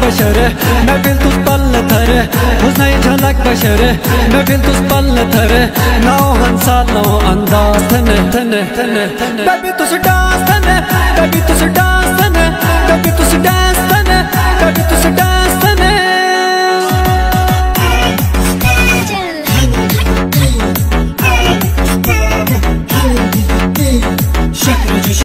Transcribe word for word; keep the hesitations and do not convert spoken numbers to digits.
बशर महफिल तुस पल थर हुस्न झलक बशर महफिल तुस पल थर नौ हंसा नौ अंदाज थन थन थन बेबी तुस डांस